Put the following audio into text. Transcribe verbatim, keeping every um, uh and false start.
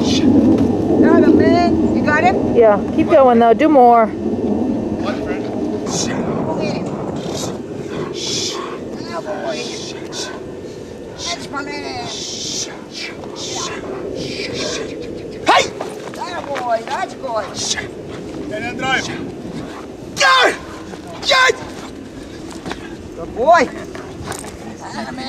Got him, man. You got him? Yeah, keep going though. Do more. One friend. Go get him. Oh, boy. That's my man. Hey! That boy. That's good. En dan draai hem. Good! Good! Good boy.